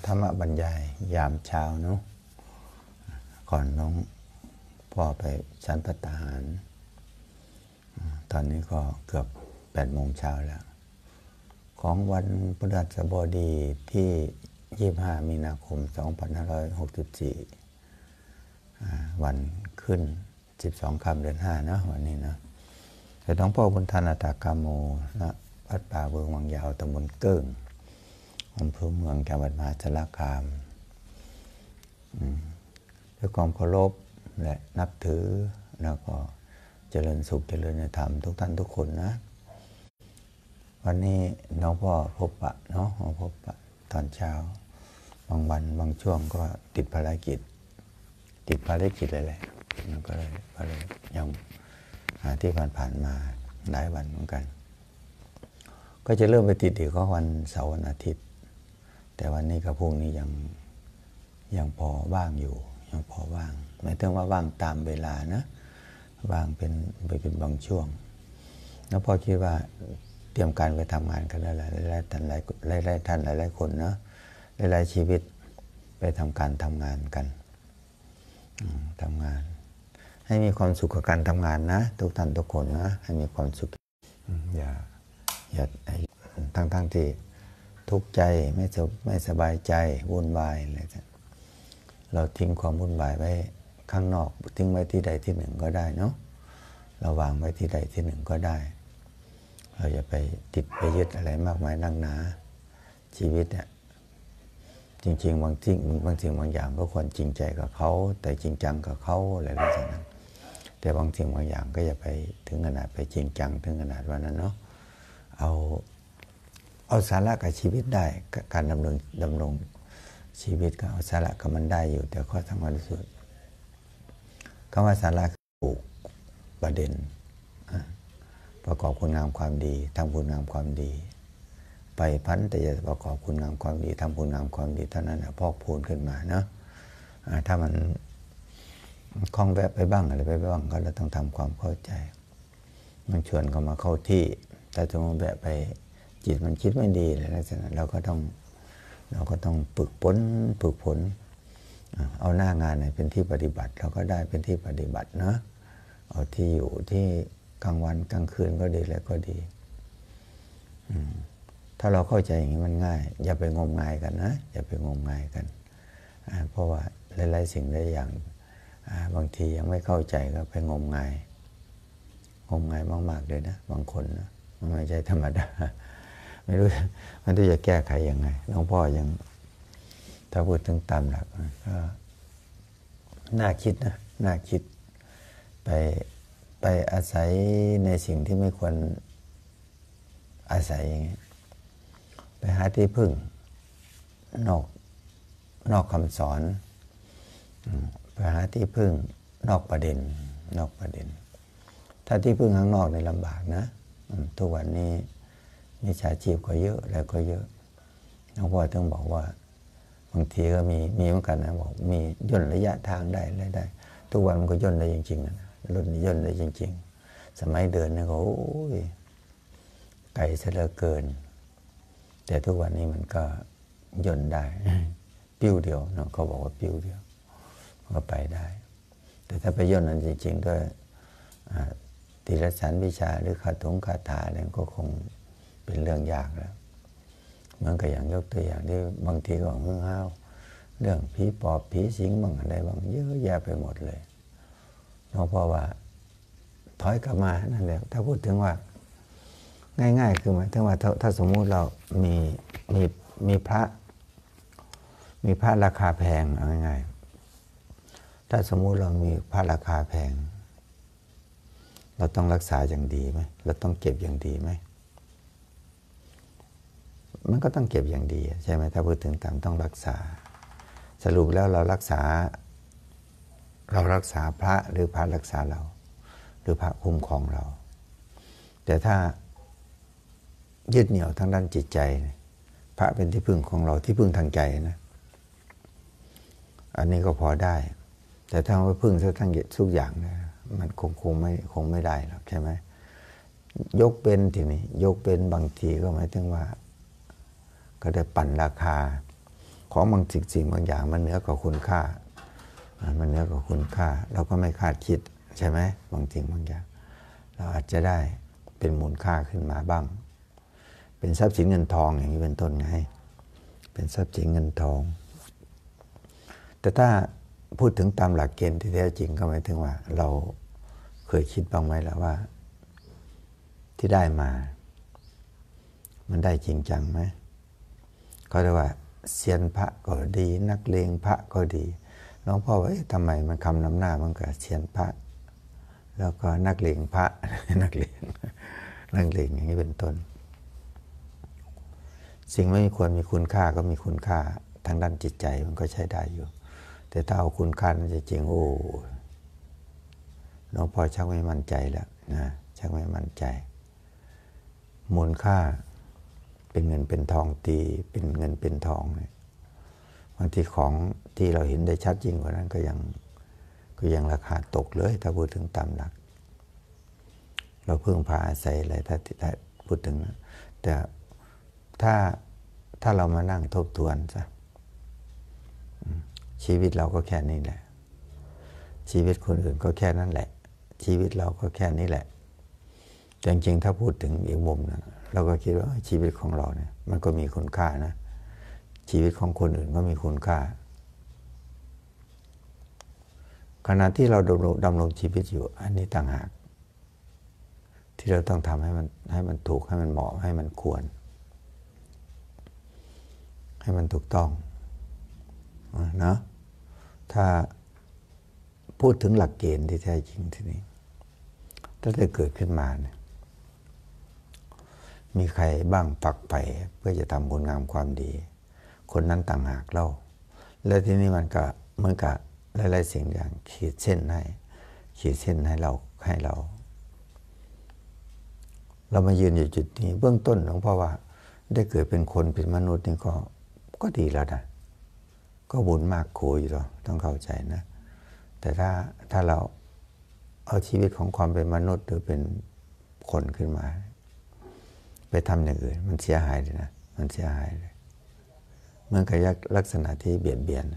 ธรรมบรรยายยามเช้าเนาะก่อนน้องพ่อไปชั้นพัฒหารตอนนี้ก็เกือบ8 โมงเช้าแล้วของวันพฤหัสบดีที่25 มีนาคม 2564วันขึ้น12 ค่ำเดือน 5นะวันนี้นะแต่น้องพ่อบุญธนาตากาโมนะวัดป่าเบืองวังยาวตำบลเกิ้งอำเภอเมืองจังหวัดมหาสารคามด้วยความเคารพและนับถือแล้วก็เจริญสุขเจริญธรรมทุกท่านทุกคนนะวันนี้น้องพ่อพบปะเนาะพบปะตอนเช้าบางวันบางช่วงก็ติดภารกิจเลยแหละก็เลยยังที่ผ่านมาหลายวันเหมือนกันก็จะเริ่มไปติดอีกก็วันเสาร์วันอาทิตย์แต่วันนี้กับพรุ่งนี้ยังพอว่างอยู่ยังพอว่างไม่ต้องว่าว่างตามเวลานะว่างเป็นบางช่วงแล้วพอคิดว่าเตรียมการไปทำงานกันแล้วหลายท่านหลายคนนะหลายชีวิตไปทำงานกันทำงานให้มีความสุขกับการทำงานนะทุกท่านทุกคนนะให้มีความสุขอย่าทั้งที่ทุกข์ใจไม่สบายใจวุ่นวายอะไรเราทิ้งความวุ่นวายไว้ข้างนอกทิ้งไว้ที่ใดที่หนึ่งก็ได้เนาะเราวางไว้ที่ใดที่หนึ่งก็ได้เราอย่าไปติดไปยึดอะไรมากมายนักหนาชีวิตเนี่ยจริงๆบางสิ่งบางอย่างก็ควรจริงใจกับเขาแต่จริงจังกับเขาอะไรแบบนั้นแต่บางสิ่งบางอย่างก็อย่าไปถึงขนาดไปจริงจังถึงขนาดว่านั้นเนาะเอาสาระกับชีวิตได้การดำรงชีวิตก็เอาสาระกับมันได้อยู่แต่ข้อสำคัญที่สุดคำว่าสาระคือปลูกประเด็นประกอบคุณงามความดีทำคุณงามความดีไปพันแต่จะประกอบคุณงามความดีทำคุณงามความดีเท่านั้นพอกพูนขึ้นมาเนาะถ้ามันคล้องแวะไปบ้างอะไรไปบ้างก็เราต้องทำความเข้าใจมันชวนเขามาเข้าที่แต่ถ้ามันแวะไปจิตมันคิดไม่ดีอะไรลักษณะเราก็ต้องฝึกฝนเอาหน้างานเป็นที่ปฏิบัติเราก็ได้เป็นที่ปฏิบัตินะเอาที่อยู่ที่กลางวันกลางคืนก็ดีแล้วก็ดีถ้าเราเข้าใจอย่างนี้มันง่ายอย่าไปงมงายกันนะอย่าไปงมงายกันเพราะว่าหลายๆสิ่งหลายอย่างบางทียังไม่เข้าใจก็ไปงมงายมากๆเลยนะบางคนนะมันไม่ใช่ธรรมดาไม่รู้จะแก้ไขยังไงหลวงพ่อยังถ้าพูดถึงตามหลักก็น่าคิดนะน่าคิดไปอาศัยในสิ่งที่ไม่ควรอาศัยอย่างนี้ไปหาที่พึ่งนอกคำสอนไปหาที่พึ่งนอกประเด็นถ้าที่พึ่งข้างนอกในลำบากนะทุกวันนี้มิจฉาชีพก็เยอะแล้วก็เยอะหลวงพ่อต้องบอกว่าบางทีก็มีเหมือนกันนะบอกมีย่นระยะทางได้ทุกวันมันก็ย่นได้จริงๆนะย่นได้จริงๆสมัยเดินเนี่ยก็โอ้ยไกลซะเหลือเกินแต่ทุกวันนี้มันก็ย่นได้ปิ้วเดียวเนาะเขาบอกว่าปิ้วเดียวก็ไปได้แต่ถ้าไปย่นนั้นจริงๆด้วยติรสารวิชาหรือคาถาอะไรก็คงเป็นเรื่องยากแล้วเหมือนกับอย่างยกตัวอย่างที่บางทีก็ห้าวเรื่องผีปอบผีสิงบางอะไรบางเยอะแยะไปหมดเลยเพราะว่าถอยกลับมานั่นแหละถ้าพูดถึงว่าง่ายๆคือหมายถึงว่าถ้าสมมุติเรามีพระราคาแพงเอาง่ายๆถ้าสมมุติเรามีพระราคาแพงเราต้องรักษาอย่างดีไหมเราต้องเก็บอย่างดีไหมมันก็ต้องเก็บอย่างดีใช่ไหมถ้าพูดถึงตามต้องรักษาสรุปแล้วเรารักษาพระหรือพระรักษาเราหรือพระคุ้มครองเราแต่ถ้ายึดเหนี่ยวทางด้านจิตใจพระเป็นที่พึ่งของเราที่พึ่งทางใจนะอันนี้ก็พอได้แต่ถ้าว่าพึ่งซะทั้งทุกอย่างนะมันคงไม่ได้หรอกใช่ไหมยกเป็นทีนี้ยกเป็นบางทีก็หมายถึงว่าก็ได้ปั่นราคาของบางสิ่งบางอย่างมันเหนือกว่าคุณค่ามันเหนือกว่าคุณค่าเราก็ไม่คาดคิดใช่ไหมบางสิ่งบางอย่างเราอาจจะได้เป็นมูลค่าขึ้นมาบ้างเป็นทรัพย์สินเงินทองอย่างนี้เป็นต้นไงเป็นทรัพย์สินเงินทองแต่ถ้าพูดถึงตามหลักเกณฑ์ที่แท้จริงก็หมายถึงว่าเราเคยคิดบ้างไหมล่ะว่าที่ได้มามันได้จริงจังไหมเขาเรียกว่าเซียนพระก็ดีนักเลงพระก็ดีหลวงพ่อว่าทำไมมันคำนำหน้ามันกับเซียนพระแล้วก็นักเลงพระนักเลงอย่างนี้เป็นต้นสิ่งไม่ควรมีคุณค่าก็มีคุณค่าทางด้านจิตใจมันก็ใช้ได้อยู่แต่ถ้าเอาคุณค่านั้นจริงโอ้หลวงพ่อชักไม่มั่นใจแล้วนะชักไม่มั่นใจมูลค่าเป็นเงินเป็นทองตีเป็นเงินเป็นทองเนี่ยบางทีของที่เราเห็นได้ชัดจริงกว่านั้นก็ยังราคาตกเลยถ้าพูดถึงตามหลักเราพึ่งพาอาศัยอะไรถ้าพูดถึงนะแต่ถ้าเรามานั่งทบทวนซะชีวิตเราก็แค่นี้แหละชีวิตคนอื่นก็แค่นั้นแหละชีวิตเราก็แค่นี้แหละจริงๆถ้าพูดถึงอีกมุมนะเราก็คิดว่าชีวิตของเราเนี่ยมันก็มีคุณค่านะชีวิตของคนอื่นก็มีคุณค่าขณะที่เราดำรงชีวิตอยู่อันนี้ต่างหากที่เราต้องทำให้มันถูกให้มันเหมาะให้มันควรให้มันถูกต้องนะถ้าพูดถึงหลักเกณฑ์ที่แท้จริงทีนี้ถ้าจะเกิดขึ้นมาเนี่ยมีใครบ้างฝักใฝ่เพื่อจะทำคุณงามความดีคนนั้นต่างหากเล่าและที่นี้มันก็เหมือนกับหลายๆสิ่งอย่างขีดเส้นให้เรามายืนอยู่จุดนี้เบื้องต้นหลวงพ่อว่าได้เกิดเป็นคนเป็นมนุษย์นี่ก็ดีแล้วนะก็บุญมากโขอยู่หรอต้องเข้าใจนะแต่ถ้าเราเอาชีวิตของความเป็นมนุษย์หรือเป็นคนขึ้นมาไปทำอย่างอื่นมันเสียหายเลยนะมันเสียหายเลยเมื่อกับลักษณะที่เบียดเบียน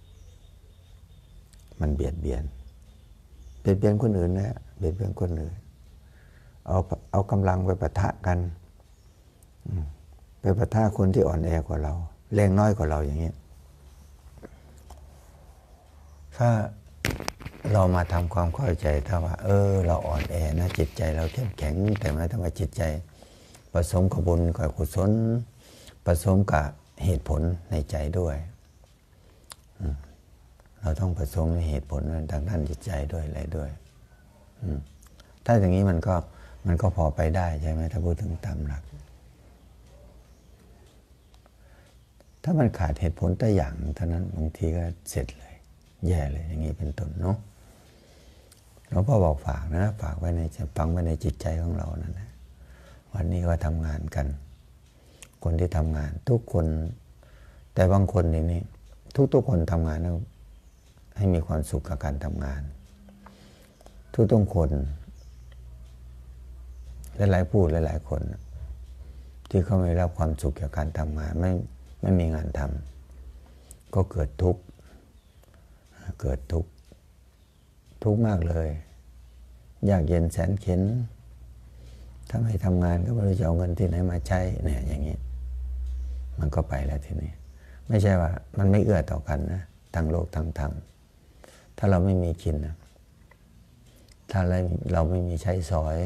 มันเบียดเบียนคนอื่นนะเบียดเบียนคนอื่นเอากำลังไปปะทะกันไปปะทะคนที่อ่อนแอกว่าเราแรงน้อยกว่าเราอย่างนี้ถ้าเรามาทำความเข้าใจถ้าว่าเราอ่อนแอนะจิตใจเราเข้มแข็งแต่ไม่ทำให้จิตใจผสมกับบุญกับกุศลผสมกับเหตุผลในใจด้วยเราต้องผสมในเหตุผลทางด้านจิตใจด้วยอะไรด้วยถ้าอย่างนี้มันก็พอไปได้ใช่ไหมถ้าพูดถึงตามหลักถ้ามันขาดเหตุผลแต่อย่างเท่านั้นบางทีก็เสร็จเลยแย่เลยอย่างนี้เป็นต้นเนาะหลวงพ่อบอกฝากนะฝากไว้ในฝังไว้ในจิตใจของเรานั่นแหละวันนี้ก็ทำงานกันคนที่ทำงานทุกคนแต่บางคนนี่ทุกคนทำงานให้มีความสุขกับการทำงานทุกคนหลายๆผู้หลายๆคนที่เขาไม่รับความสุขจากการทำงานไม่มีงานทำก็เกิดทุกข์มากเลยยากเย็นแสนเข็ญถ้าไม่ทำงานก็ไม่รู้จะเอาเงินที่ไหนมาใช้เนี่ยอย่างนี้มันก็ไปแล้วทีนี้ไม่ใช่ว่ามันไม่เอื้อต่อกันนะทั้งโลกทั้งธรรมถ้าเราไม่มีกินนะถ้าเราไม่มีใช้สอย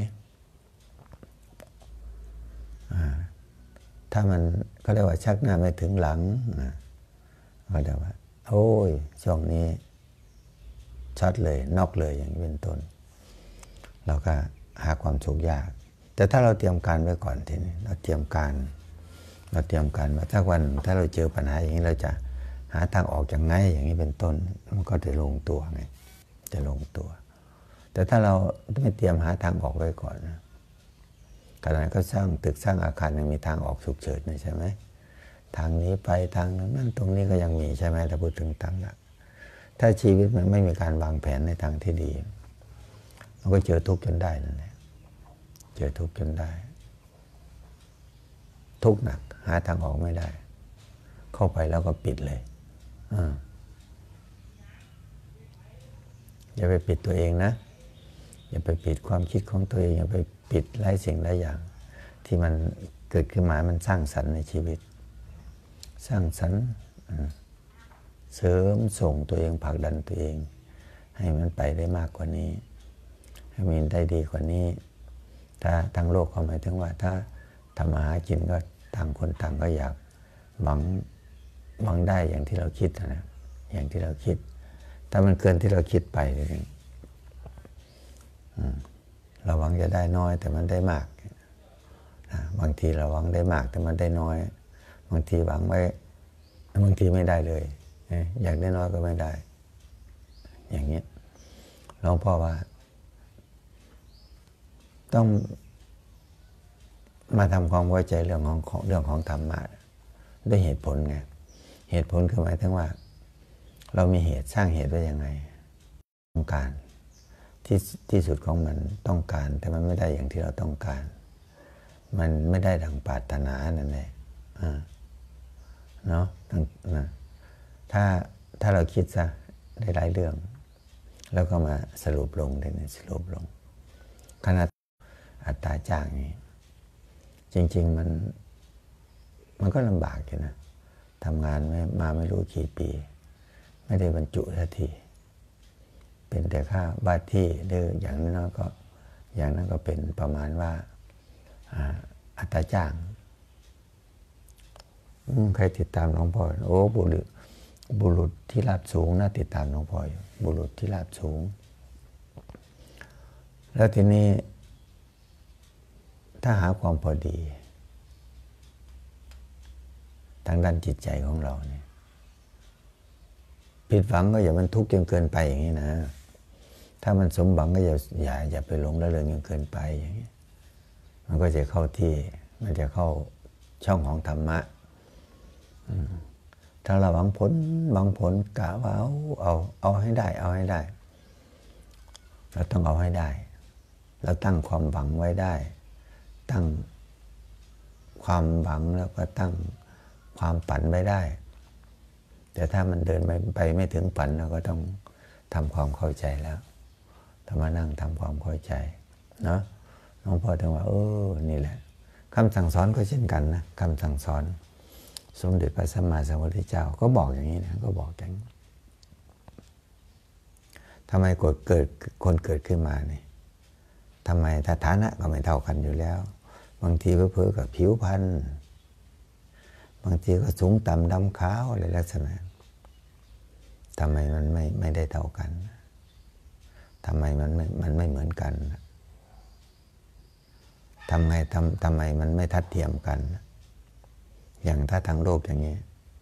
ถ้ามันก็เรียกว่าชักหน้าไม่ถึงหลังก็เรียกว่าโอ้ยช่วงนี้ช็อตเลยนอกเลยอย่างนี้เป็นต้นเราก็หาความสุขยากแต่ถ้าเราเตรียมการไว้ก่อนทีนี้เราเตรียมการว่าถ้าวันถ้าเราเจอปัญหาอย่างนี้เราจะหาทางออกอย่างไงอย่างนี้เป็นต้นมันก็จะลงตัวไงจะลงตัวแต่ถ้าเราไม่เตรียมหาทางออกไว้ก่อนนะขณะก็สร้างตึกสร้างอาคารยังมีทางออกฉุกเฉินใช่ไหมทางนี้ไปทางนั้นตรงนี้ก็ยังมีใช่ไหมถ้าพูดถึงตามหลักถ้าชีวิตมันไม่มีการวางแผนในทางที่ดีมันก็เจอทุกข์จนได้นั่นแหละเจอทุกข์จนได้ทุกข์หนักหาทางออกไม่ได้เข้าไปแล้วก็ปิดเลยอย่าไปปิดตัวเองนะอย่าไปปิดความคิดของตัวเองอย่าไปปิดหลายสิ่งหลายอย่างที่มันเกิดขึ้นมามันสร้างสรรค์ในชีวิตสร้างสรรค์เสริมส่งตัวเองผลักดันตัวเองให้มันไปได้มากกว่านี้ให้มันได้ดีกว่านี้ถ้าทางโลกเขาหมายถึงว่าถ้าทำมาหากินก็ต่างคนต่างก็อยากหวังได้อย่างที่เราคิดนะอย่างที่เราคิดถ้ามันเกินที่เราคิดไปเราหวังจะได้น้อยแต่มันได้มากบางทีเราหวังได้มากแต่มันได้น้อยบางทีหวังไว้บางทีไม่ได้เลยอยากได้น้อยก็ไม่ได้อย่างนี้หลวงพ่อว่าต้องมาทำความเข้าใจเรื่องของธรรมะด้วยเหตุผลไงเหตุผลคือหมายถึงว่าเรามีเหตุสร้างเหตุไว้ยังไงต้องการที่สุดของมันต้องการแต่มันไม่ได้อย่างที่เราต้องการมันไม่ได้ดังปรารถนานั่นแหละเนาะถ้าเราคิดซะได้หลายเรื่องแล้วก็มาสรุปลงสรุปลงขนาดอัตราจ้างนี่จริงๆมันก็ลำบากอยู่นะทำงานไม่รู้กี่ปีไม่ได้บรรจุสักทีเป็นแต่ค่าบ้านที่หรืออย่างนั้นก็เป็นประมาณว่าอัตราจ้างใครติดตามหลวงพ่อโอ้บุรุษที่ราบสูงน่าติดตามหลวงพ่ออยู่บุรุษที่ราบสูงแล้วทีนี้ถ้าหาความพอดีทางด้านจิตใจของเราเนี่ยผิดหวังก็อย่ามันทุกข์จนเกินไปอย่างนี้นะถ้ามันสมหวังก็อย่าไปหลงระเริงจนเกินไปอย่างนี้มันก็จะเข้าที่มันจะเข้าช่องของธรรมะถ้าเราหวังผลกะว่าเอาให้ได้เราต้องเอาให้ได้เราตั้งความหวังไว้ได้ตั้งความหวังแล้วก็ตั้งความฝันไว้ได้แต่ถ้ามันเดินไปไม่ถึงฝันเราก็ต้องทำความเข้าใจแล้วต้องมานั่งทำความเข้าใจเนาะหลวงพ่อถึงว่านี่แหละคำสั่งสอนก็เช่นกันนะคำสั่งสอนสมเด็จพระสัมมาสัมพุทธเจ้าก็บอกอย่างนี้นะก็บอกอย่างนี้ทำไมคนเกิดขึ้นมาเนี่ยทำไมฐานะก็ไม่เท่ากันอยู่แล้วบางทีเพ้อกับผิวพรรณบางทีก็สูงต่ำดำขาวอะไรลักษณะทำไมมันไม่ได้เท่ากันทำไมมันไม่เหมือนกันทำไมมันไม่ทัดเทียมกันอย่างถ้าทางโลกอย่างนี้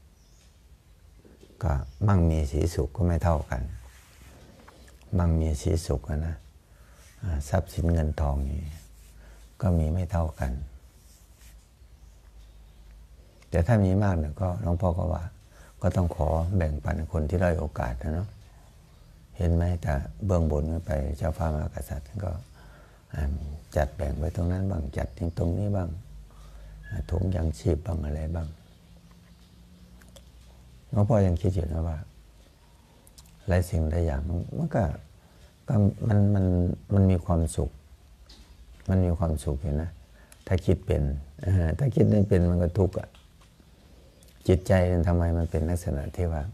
ก็มั่งมีสีสุขก็ไม่เท่ากันมั่งมีสีสุขนะทรัพย์สินเงินทองนี่ก็มีไม่เท่ากันแต่ถ้ามีมากเนี่ยก็หลวงพ่อก็ว่าก็ต้องขอแบ่งปันคนที่ได้โอกาสนะเนาะเห็นไหมแต่เบื้องบนไปเจ้าฟ้ามหากษัตริย์ก็จัดแบ่งไว้ตรงนั้นบ้างจัดตรงนี้บ้างถุงยังชีพบ้างอะไรบ้างหลวงพ่อยังคิดอยู่นะว่าหลายสิ่งหลายอย่างมันก็มันมีความสุขมันมีความสุขอยู่นะถ้าคิดเป็นถ้าคิดไม่เป็นมันก็ทุกข์จิตใจทำไมมันเป็นลักษณะที่ว่า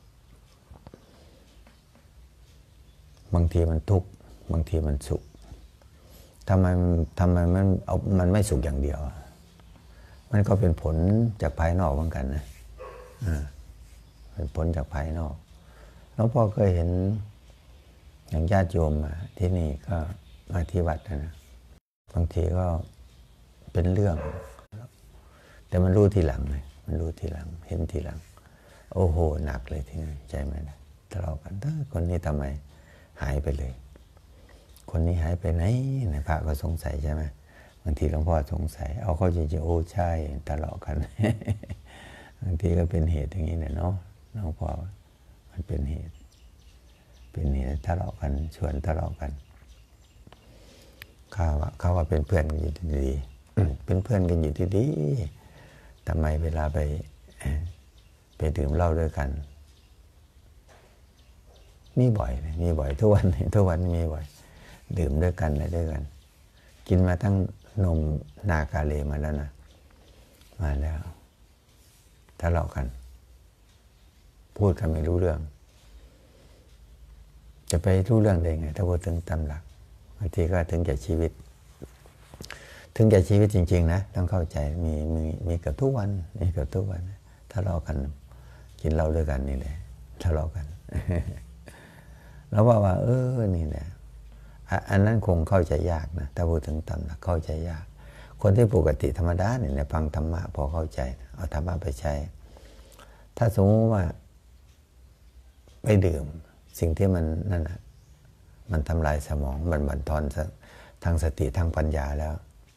บางทีมันทุกข์บางทีมันสุขทำไมมันไม่สุขอย่างเดียวมันก็เป็นผลจากภายนอกเหมือนกันนะเป็นผลจากภายนอกหลวงพ่อเคยเห็นอย่างญาติโยมมาที่นี่ก็มาที่วัดนะบางทีก็เป็นเรื่องแต่มันรู้ทีหลังเลยมันรู้ทีหลังเห็นทีหลังโอ้โหหนักเลยทีนี้ใจมันทะเลาะกันคนนี้ทำไมหายไปเลยคนนี้หายไปไหนพระก็สงสัยใช่ไหมบางทีหลวงพ่อสงสัยเอาเข้าจริงๆโอ้ใช่ทะเลาะกัน บางทีก็เป็นเหตุอย่างนี้เนี่ยเนาะหลวงพ่อมันเป็นเหตุทะเลาะกันชวนทะเลาะกันเขาว่าเป็นเพื่อนกันอยู่ดีๆเป็นเพื่อนกันอยู่ดีๆทำไมเวลาไปไปดื่มเหล้าด้วยกันมีบ่อยทุกวันมีบ่อยดื่มด้วยกันอะไรด้วยกันกินมาตั้งนมนากาเลมาแล้วนะมาแล้วทะเลาะกันพูดกันไม่รู้เรื่องจะไปรู้เรื่องได้ไงถ้าพูดถึงตามหลักบางทีก็ถึงแก่ชีวิตจริงๆนะต้องเข้าใจมีเกือบทุกวันทะเลาะกันกินเหล้าด้วยกันนี่แหละทะเลาะกัน แล้วว่านี่แหละอันนั้นคงเข้าใจยากนะถ้าพูดถึงตามหลักเข้าใจยากคนที่ปกติธรรมดาเนี่ยฟังธรรมะพอเข้าใจเอาธรรมะไปใช้ถ้าสมมติว่าไปดื่มสิ่งที่มันนั่นนะมันทำลายสมองมันบั่นทอนทางสติทางปัญญาแล้ว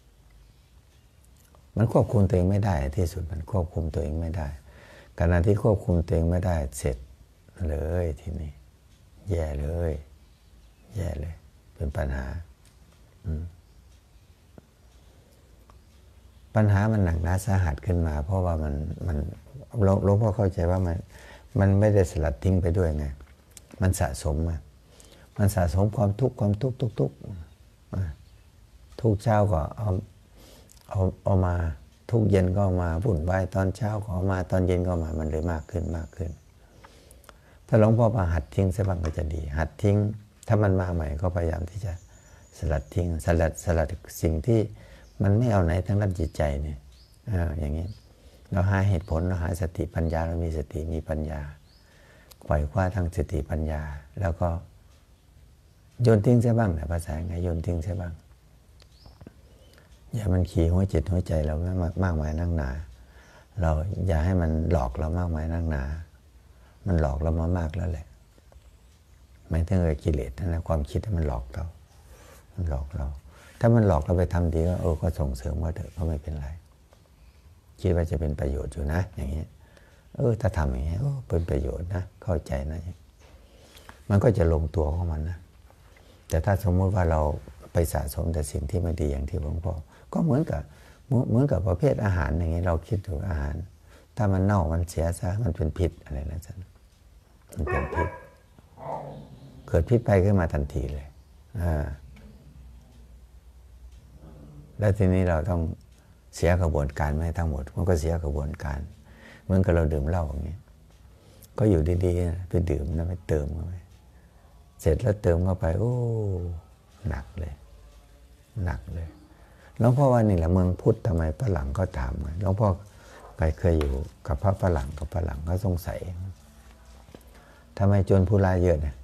มันควบคุมตัวเองไม่ได้ที่สุดมันควบคุมตัวเองไม่ได้ขณะที่ควบคุมตัวเองไม่ได้เสร็จเลยทีนี้แย่เลยเป็นปัญหามันหนักหนาสาหัสขึ้นมาเพราะว่ามันหลวงพ่อเข้าใจว่ามันไม่ได้สลัดทิ้งไปด้วยไงมันสะสมความทุกข์ทุกเช้าก็เอามาทุกเย็นก็มาวุ่นวายตอนเช้าก็เอามาตอนเย็นก็มามันเลยมากขึ้นถ้าหลวงพ่อมาหัดทิ้งสักบ้างก็จะดีหัดทิ้งถ้ามันมาใหม่ก็พยายามที่จะสลัดทิ้งสลัดสิ่งที่มันไม่เอาไหนทั้งด้านจิตใจเนี่ยอย่างนี้เราหาเหตุผลเราหาสติปัญญาเรามีสติมีปัญญาปล่อยคว้าทางสติปัญญาแล้วก็โยนทิ้งใช่บ้างนะภาษาไงโยนทิ้งใช่บ้างอย่ามันขี่หัวจิตหัวใจเรามากมายนักหนาเราอย่าให้มันหลอกเรามากมายนักหนามันหลอกเรามามากแล้วแหละไม่ถึงกิเลสนะความคิดมันหลอกเราถ้ามันหลอกเราไปทำดีก็ส่งเสริมว่าเถอะก็ไม่เป็นไรคิดว่าจะเป็นประโยชน์อยู่นะอย่างนี้ถ้าทำอย่างนี้เป็นประโยชน์นะเข้าใจนะมันก็จะลงตัวของมันนะแต่ถ้าสมมติว่าเราไปสะสมแต่สิ่งที่ไม่ดีอย่างที่หลวงพ่อก็เหมือนกับประเภทอาหารอย่างนี้เราคิดถึงอาหารถ้ามันเน่ามันเสียซะมันเป็นพิษอะไรนะจ๊ะมันเป็นพิษเกิดพิษไปขึ้นมาทันทีเลยแล้วทีนี้เราต้องเสียกระบวนการไม่ทั้งหมดมันก็เสียกระบวนการเหมือนกับเราดื่มเหล้าอย่างนี้ก็อยู่ดีๆไปดื่มแล้วไปเติมเข้าไปเสร็จแล้วเติมเข้าไปหนักเลยหลวงพ่อว่านี่แหละเมืองพุทธทำไมฝรั่งก็ถามไงหลวงพ่อเคยอยู่กับพระฝรั่งก็สงสัยทำไมโจรผู้ร้ายเยอะนะ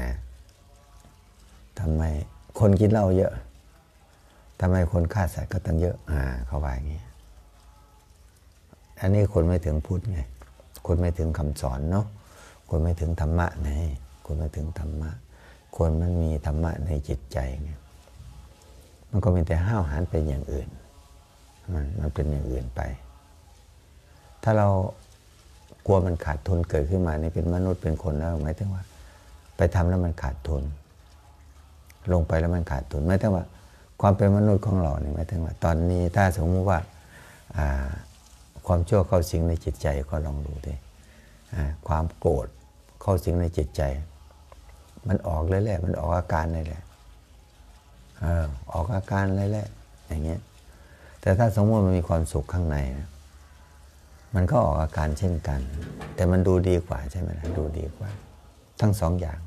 ทำไมคนกินเหล้าเยอะทำไมคนฆ่าสัตว์ก็ตั้งเยอะเขาว่าอย่างนี้อันนี้คนไม่ถึงพุทธไงคนไม่ถึงคำสอนเนาะคนไม่ถึงธรรมะไงคนไม่ถึงธรรมะคนมันมีธรรมะในจิตใจไงมันก็มีแต่ห้าวหาญเป็นอย่างอื่นมันเป็นอย่างอื่นไปถ้าเรากลัวมันขาดทุนเกิดขึ้นมานี่เป็นมนุษย์เป็นคนแล้วหมายถึงว่าไปทำแล้วมันขาดทุนลงไปแล้วมันขาดทุนหมายถึงว่าความเป็นมนุษย์ของเราเนี่ยหมายถึงว่าตอนนี้ถ้าสมมติว่าความชั่วเข้าสิงในจิตใจก็ลองดูดิความโกรธเข้าสิงในจิตใจมันออกเลยแหละมันออกอาการเลยแหละออกอาการเลยแหละอย่างเงี้ยแต่ถ้าสมมติมันมีความสุขข้างในนะมันก็ออกอาการเช่นกันแต่มันดูดีกว่าใช่ไหมล่ะดูดีกว่าทั้งสองอย่าง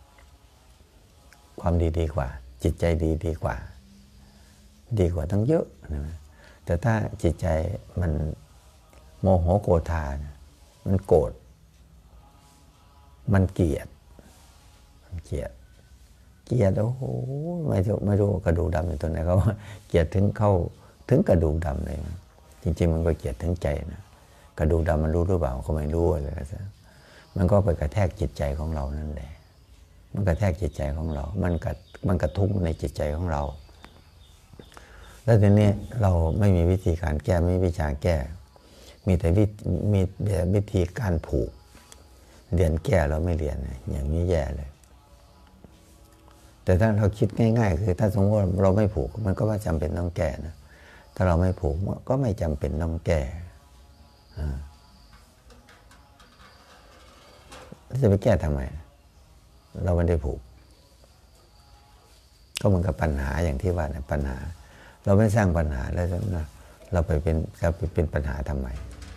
ความดีกว่าจิตใจดีกว่าตั้งเยอะนะแต่ถ้าจิตใจมันโมโหโกธามันโกรธมันเกลียดโอ้โหไม่รู้กระดูกดำอยู่ตรงไหนเขาว่าเกลียดถึงกระดูกดำเลยนะจริงๆมันก็เกลียดถึงใจนะกระดูกดำมันรู้หรือเปล่าก็ไม่รู้เลยนะมันก็ไปกระแทกจิตใจของเรานั่นแหละมันกระแทกจิตใจของเรามันกระทุ้งในจิตใจของเราแล้วทีนี้เราไม่มีวิธีการแก้ไม่มีวิชาแก้มีแต่วิธีการผูกเรียนแก้เราไม่เรียนอย่างนี้แย่เลยแต่ถ้าเราคิดง่ายๆคือถ้าสมมติว่าเราไม่ผูกมันก็ไม่จำเป็นต้องแก้นะถ้าเราไม่ผูกก็ไม่จำเป็นต้องแก้จะไปแก้ทำไมเราไม่ได้ผูกก็เหมือนกับปัญหาอย่างที่ว่าเนี่ยปัญหาเราไม่สร้างปัญหาแล้วเราไปเป็นปัญหาทำไม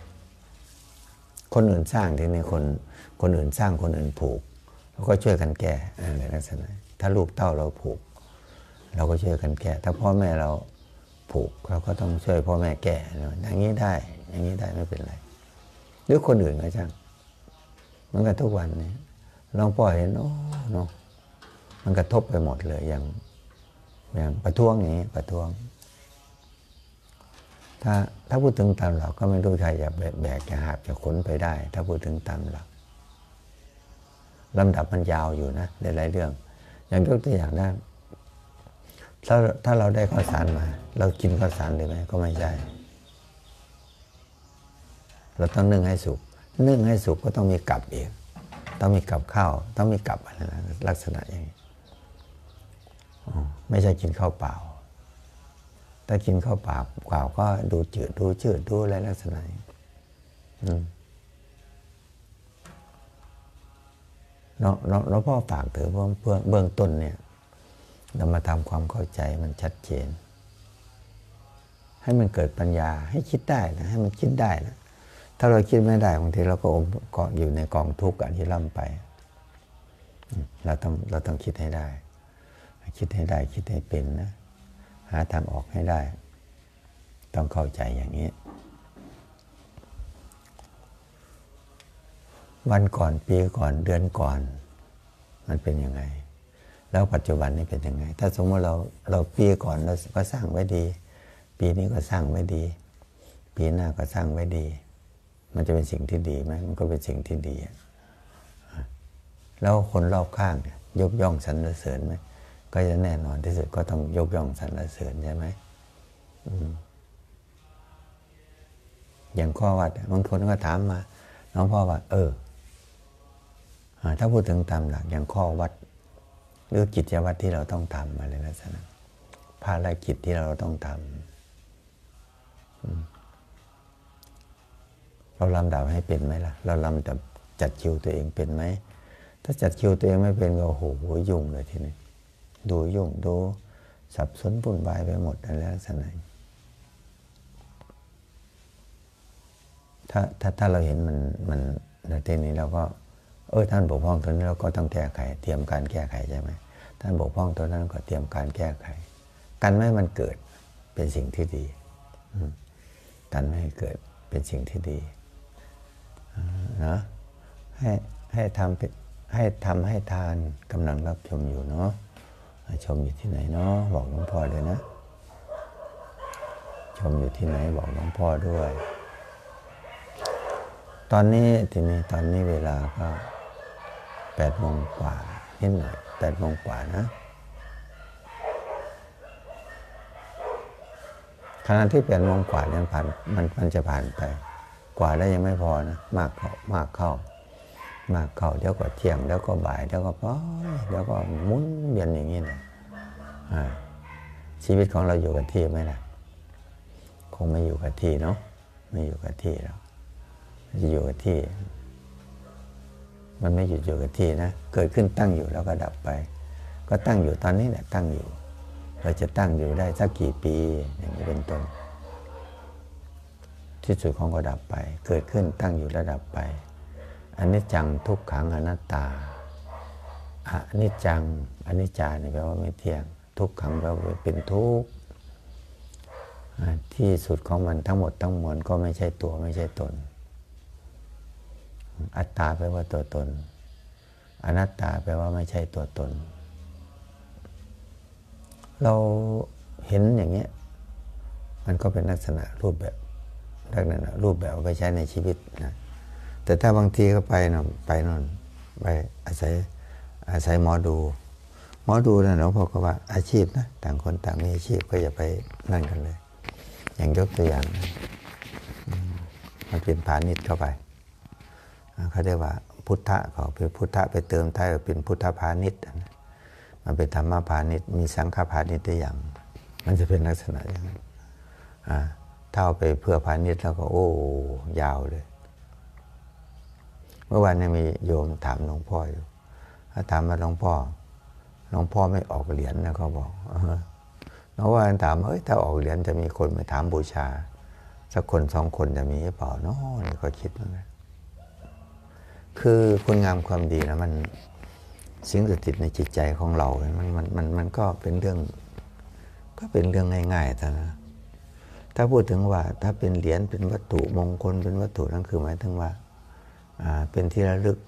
คนอื่นสร้างที่นี่คนอื่นสร้างคนอื่นผูกเราก็ช่วยกันแก้ในลักษณะถ้าลูกเต้าเราผูกเราก็ช่วยกันแก้ถ้าพ่อแม่เราผูกเราก็ต้องช่วยพ่อแม่แก้อย่างนี้ได้อย่างนี้ได้ไม่เป็นไรหรือคนอื่นก็ช่างมันก็ทุกวันนี้ลองปล่อยเนาะมันกระทบไปหมดเลยอย่างประท้วงอย่างนี้ประท้วงถ้าพูดถึงตามหลักก็ไม่รู้ใครจะแบกจะหาบจะขนไปได้ถ้าพูดถึงตามหลักลำดับมันยาวอยู่นะหลายๆเรื่องอย่างยกตัวอย่างได้ถ้าเราได้ข้าวสารมาเรากินข้าวสารเลยไหมก็ไม่ใช่เราต้องนึ่งให้สุกก็ต้องมีกับอีกต้องมีกับข้าวต้องมีกับอะไรนะลักษณะอย่างนี้ไม่ใช่กินข้าวเปล่าถ้ากินข้าวเปล่าก็ดูจืดดูอะไรลักษณะเราพ่อฝากเถอะเพื่อเบื้องต้นเนี่ยเรามาทำความเข้าใจมันชัดเจนให้มันเกิดปัญญาให้คิดได้นะให้มันคิดได้นะถ้าเราคิดไม่ได้บางทีเราก็อยู่ในกองทุกข์ที่ล่ำไปเราต้องคิดให้ได้คิดให้เป็นนะหาทางออกให้ได้ต้องเข้าใจอย่างนี้วันก่อนปีก่อนเดือนก่อนมันเป็นยังไงแล้วปัจจุบันนี้เป็นยังไงถ้าสมมติเราปีก่อนเราก็สร้างไว้ดีปีนี้ก็สร้างไว้ดีปีหน้าก็สร้างไว้ดีมันจะเป็นสิ่งที่ดีไหมมันก็เป็นสิ่งที่ดีแล้วคนรอบข้างยกย่องสรรเสริญไหมก็จะแน่นอนที่สุดก็ต้องยกย่องสรรเสริญใช่ไหมอย่างข้อวัดบางคนก็ถามมาน้องพ่อว่าถ้าพูดถึงตามหลักอย่างข้อวัดหรือกิจวัตรที่เราต้องทำอะไรลักษณะภารกิจที่เราต้องทำเราลำดับให้เป็นไหมล่ะเราลำดับจัดคิวตัวเองเป็นไหมถ้าจัดคิวตัวเองไม่เป็นก็โอ้โหยุ่งเลยทีนี้ดูยุ่งดูสับสนวุ่นวายไปหมดอะไรลักษณะถ้าเราเห็นมันในทีนี้เราก็ท่านบกพร่องตัวนี้เราก็ต้องแก้ไขเตรียมการแก้ไขใช่ไหมท่านบกพร่องตัวนั้นก็เตรียมการแก้ไขกันไม่ให้มันเกิดเป็นสิ่งที่ดีกันไม่ให้เกิดเป็นสิ่งที่ดีนะให้ทำให้ทานกำลังรับชมอยู่เนาะชมอยู่ที่ไหนเนาะบอกหลวงพ่อเลยนะชมอยู่ที่ไหนบอกหลวงพ่อด้วยตอนนี้เวลาก็8 โมงกว่านิดหน่อย8 โมงกว่านะขณะที่8 โมงกว่าเนี่ยมันจะผ่านไปกว่าได้ยังไม่พอนะมากเข้าเดี๋ยวก็เที่ยงเดี๋ยวก็บ่ายเดี๋ยวก็เดี๋ยวก็หมุนเวียนอย่างนี้เลยชีวิตของเราอยู่กับที่ไหมล่ะคงไม่อยู่กับที่เนาะไม่อยู่กับที่แล้วจะอยู่กับที่มันไม่หยุดอยู่กับที่นะเกิดขึ้นตั้งอยู่แล้วก็ดับไปก็ตั้งอยู่ตอนนี้แหละตั้งอยู่เราจะตั้งอยู่ได้สักกี่ปีอย่างนี้เป็นต้นที่สุดของก็ดับไปเกิดขึ้นตั้งอยู่แล้วดับไปอนิจจังทุกขังอนัตตาอนิจจังอนิจจาเนี่ยแปลว่าไม่เที่ยงทุกขังแปลว่าเป็นทุกข์ที่สุดของมันทั้งหมดทั้งมวลก็ไม่ใช่ตัวไม่ใช่ตนอัตตาแปลว่าตัวตนอนัตตาแปลว่าไม่ใช่ตัวตนเราเห็นอย่างเงี้ยมันก็เป็นลักษณะรูปแบบรูปแบบเอาไปใช้ในชีวิตนะแต่ถ้าบางทีก็ไปนอนไปอาศัยหมอดูนะหลวงพ่อก็ว่าอาชีพนะต่างคนต่างมีอาชีพก็อย่าไปนั่นกันเลยอย่างยกตัวอย่างมันเป็นพาณิชย์เข้าไปเขาเรียกว่าพุทธะเขาเป็นพุทธะไปเติมท้ายว่าเป็นพุทธพาณิชย์มันเป็นธรรมพาณิชย์มีสังฆพาณิชย์ได้อย่างมันจะเป็นลักษณะอย่างนั้นถ้าเอาไปเพื่อพาณิชย์แล้วก็โอ้ยาวเลยเมื่อวานยังมีโยมถามหลวงพ่ออยู่ถ้าถามว่าหลวงพ่อไม่ออกเหรียญนะเขาบอกหลวงพ่อถามถ้าออกเหรียญจะมีคนมาถามบูชาสักคนสองคนจะมีหรือเปล่าเนาะนี่ก็คิดเหมือนกันคือคุณงามความดีนะมันสิ่งศักดิ์สิทธิ์ในจิตใจของเรามันก็เป็นเรื่องง่ายๆแต่นะถ้าพูดถึงว่าถ้าเป็นเหรียญเป็นวัตถุมงคลเป็นวัตถุนั่นคือหมายถึงว่าเป็นที่ระลึก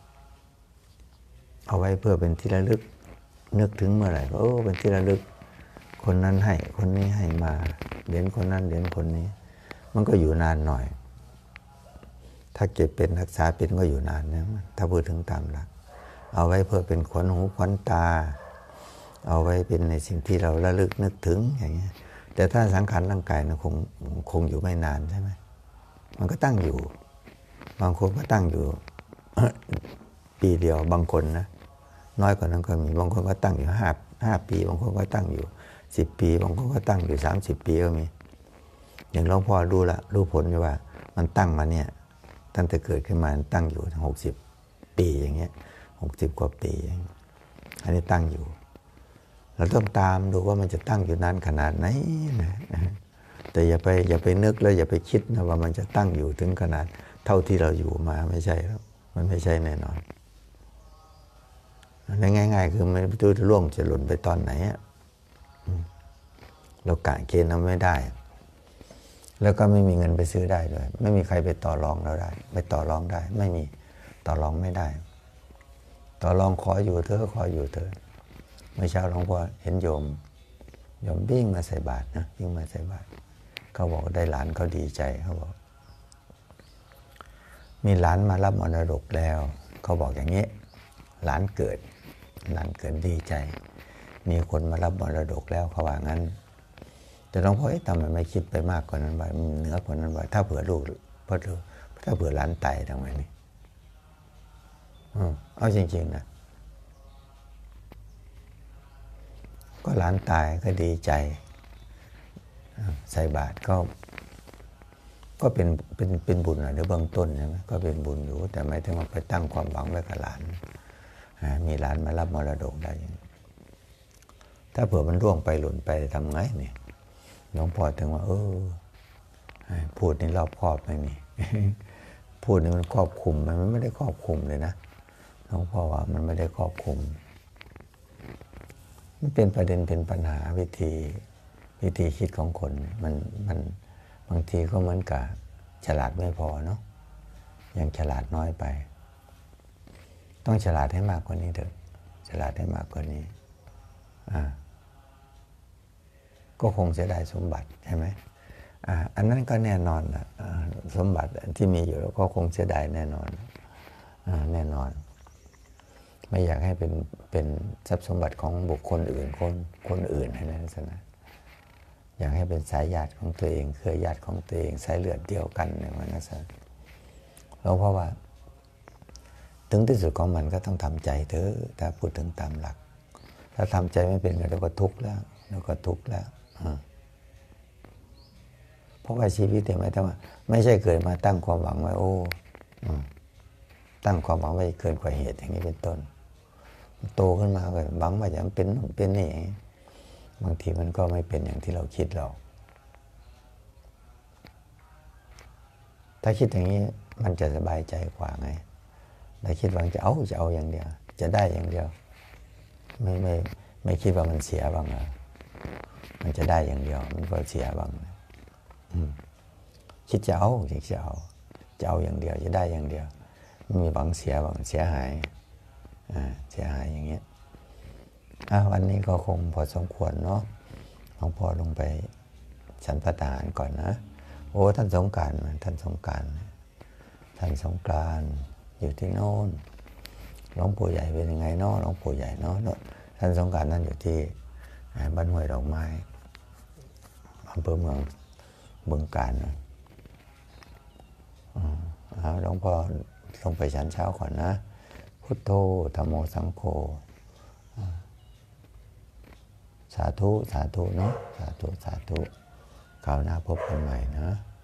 เอาไว้เพื่อเป็นที่ระลึกนึกถึงเมื่อไหร่ก็เป็นที่ระลึกคนนั้นให้คนนี้ให้มาเหรียญคนนั้นเหรียญคนนี้มันก็อยู่นานหน่อยถ้าเก็บเป็นรักษาเป็นก็อยู่นานนะถ้าพูดถึงตามหลักเอาไว้เพื่อเป็นขวัญหูขวัญตาเอาไว้เป็นในสิ่งที่เราระลึกนึกถึงอย่างเงี้ยแต่ถ้าสังขารร่างกายนะคงอยู่ไม่นานใช่ไหมมันก็ตั้งอยู่บางคนก็ตั้งอยู่ ปีเดียวบางคนนะน้อยกว่านั้นก็มีบางคนก็ตั้งอยู่ห้าปีบางคนก็ตั้งอยู่10 ปีบางคนก็ตั้งอยู่30 ปีก็มีอย่างหลวงพ่อรู้ผลอยู่ว่ามันตั้งมาเนี่ยตั้งแต่เกิดขึ้นมาตั้งอยู่ถึง60 ปีอย่างเงี้ย60 กว่าปีอันนี้ตั้งอยู่เราต้องตามดูว่ามันจะตั้งอยู่นานขนาดไหนนะแต่อย่าไปนึกแล้วอย่าไปคิดนะว่ามันจะตั้งอยู่ถึงขนาดเท่าที่เราอยู่มาไม่ใช่ครับมันไม่ใช่แน่นอนง่ายๆคือไม่รู้จะล่วงจะหล่นไปตอนไหนเรากะเกณฑ์เอาไม่ได้แล้วก็ไม่มีเงินไปซื้อได้ด้วยไม่มีใครไปต่อรองเราได้ไปต่อรองได้ไม่มีต่อรองไม่ได้ต่อรองขออยู่เธอขออยู่เธอเมื่อเช้าหลวงพ่อเห็นโยมวิ่งมาใส่บาตรนะวิ่งมาใส่บาตรเขาบอกได้หลานเขาดีใจเขาบอกมีหลานมารับมรดกแล้วเขาบอกอย่างนี้หลานเกิดดีใจมีคนมารับมรดกแล้วเขาว่างั้นแต่หลวงพ่อทำไมไม่คิดไปมากกว่านั้นว่าเหนือกว่านั้นว่าถ้าเผื่อลูกถ้าเผื่อหลานตายทำไงนี่เอาจริงๆนะก็หลานตายก็ดีใจใส่บาตรก็เป็นบุญหรือเบื้องต้นใช่ไหมก็เป็นบุญอยู่แต่ไม่ถึงว่าไปตั้งความหวังไว้กับหลานมีหลานมารับมรดกได้ถ้าเผื่อมันร่วงไปหล่นไปทำไงเนี่ยหลวงพ่อถึงว่าพูดนี่รอบครอบไหมนี่พูดนี่มันครอบคลุมมันไม่ได้ครอบคลุมเลยนะหลวงพ่อว่ามันไม่ได้ครอบคลุมมันเป็นประเด็นเป็นปัญหาวิธีคิดของคนมันบางทีก็เหมือนกับฉลาดไม่พอเนาะยังฉลาดน้อยไปต้องฉลาดให้มากกว่านี้เถอะฉลาดให้มากกว่านี้ก็คงเสียดายสมบัติใช่ไหมอันนั้นก็แน่นอนนะสมบัติที่มีอยู่แล้วก็คงเสียดายแน่นอนแน่นอนไม่อยากให้เป็นทรัพย์สมบัติของบุคคลอื่นคนอื่นให้ในลักษณะอยากให้เป็นสายญาติของตัวเองเครือญาติของตัวเองสายเลือดเดียวกันในวันนั้นแล้วเพราะว่าถึงที่สุดของมันก็ต้องทำใจเถอะถ้าพูดถึงตามหลักถ้าทำใจไม่เป็นเราก็ทุกข์แล้วเพราะว่าชีวิตเนี่ยไม่ใช่เกิดมาตั้งความหวังไว้ตั้งความหวังไว้เกินกว่าเหตุอย่างนี้เป็นต้นโตขึ้นมาก็หวังว่าจะเป็นนี่บางทีมันก็ไม่เป็นอย่างที่เราคิดหรอกถ้าคิดอย่างนี้มันจะสบายใจกว่าไงถ้าคิดว่าจะเอาอย่างเดียวจะได้อย่างเดียวไม่คิดว่ามันเสียบ้างมันจะได้อย่างเดียวมันก็เสียบ้างคิดจะเอาอย่างเดียวจะได้อย่างเดียวไม่มีหวังเสียบ้างเสียหายอย่างเงี้ยวันนี้ก็คงพอสมควรเนาะหลวงพ่อลงไปฉันพระทหารก่อนนะท่านสงกรานต์อยู่ที่โน่นหลวงปู่ใหญ่เป็นยังไงเนาะหลวงปู่ใหญ่เนาะท่านสงกรานต์นั่นอยู่ที่บ้านห้วยดอกไม้อำเภอเมืองบึงกาฬหลวงพ่อลงไปฉันเช้าก่อนนะพุทโธธัมโมสังโฆสาธุเนาะสาธุคราวหน้าพบกันใหม่นะ